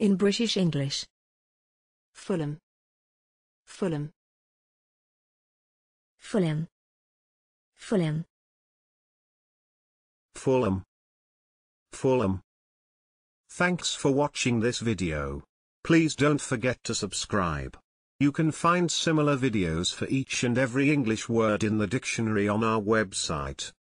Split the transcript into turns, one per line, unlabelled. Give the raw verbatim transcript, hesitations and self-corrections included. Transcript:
In British English.
Fulham. Fulham.
Fulham. Fulham.
Fulham. Fulham. Thanks for watching this video. Please don't forget to subscribe. You can find similar videos for each and every English word in the dictionary on our website.